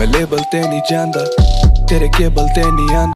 मैं लेबल ते नहीं जांदा तेरे केबल ते नहीं आंदा